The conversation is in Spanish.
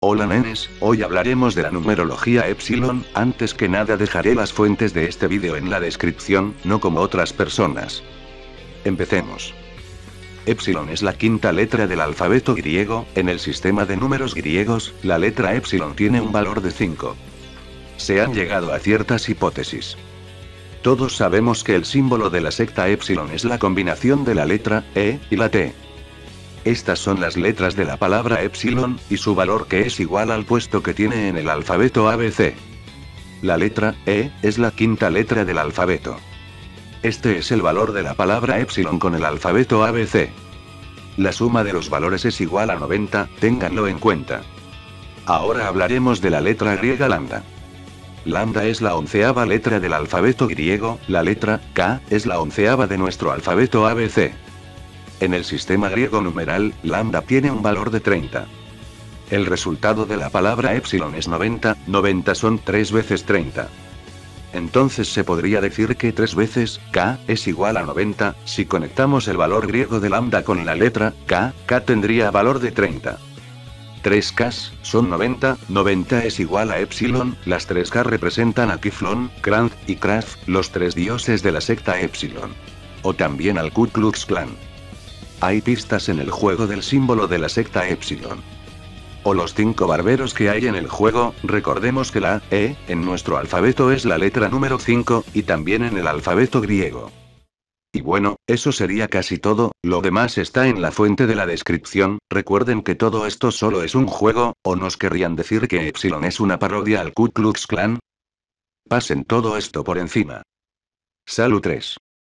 Hola nenes, hoy hablaremos de la numerología epsilon. Antes que nada dejaré las fuentes de este vídeo en la descripción, no como otras personas. Empecemos. Epsilon es la quinta letra del alfabeto griego. En el sistema de números griegos, la letra epsilon tiene un valor de 5. Se han llegado a ciertas hipótesis. Todos sabemos que el símbolo de la secta epsilon es la combinación de la letra E y la T. Estas son las letras de la palabra epsilon, y su valor que es igual al puesto que tiene en el alfabeto ABC. La letra E es la quinta letra del alfabeto. Este es el valor de la palabra epsilon con el alfabeto ABC. La suma de los valores es igual a 90, ténganlo en cuenta. Ahora hablaremos de la letra griega lambda. Lambda es la 11ª letra del alfabeto griego, la letra K es la 11ª de nuestro alfabeto ABC. En el sistema griego numeral, lambda tiene un valor de 30. El resultado de la palabra epsilon es 90, 90 son 3 veces 30. Entonces se podría decir que 3 veces K es igual a 90, si conectamos el valor griego de lambda con la letra K, K tendría valor de 30. 3Ks son 90, 90 es igual a epsilon, las 3K representan a Kiflon, Krant y Kraf, los 3 dioses de la secta epsilon. O también al Ku Klux Klan. Hay pistas en el juego del símbolo de la secta epsilon. O los 5 barberos que hay en el juego. Recordemos que la E en nuestro alfabeto es la letra número 5, y también en el alfabeto griego. Y bueno, eso sería casi todo, lo demás está en la fuente de la descripción. Recuerden que todo esto solo es un juego, ¿o nos querrían decir que epsilon es una parodia al Ku Klux Klan? Pasen todo esto por encima. Salud 3.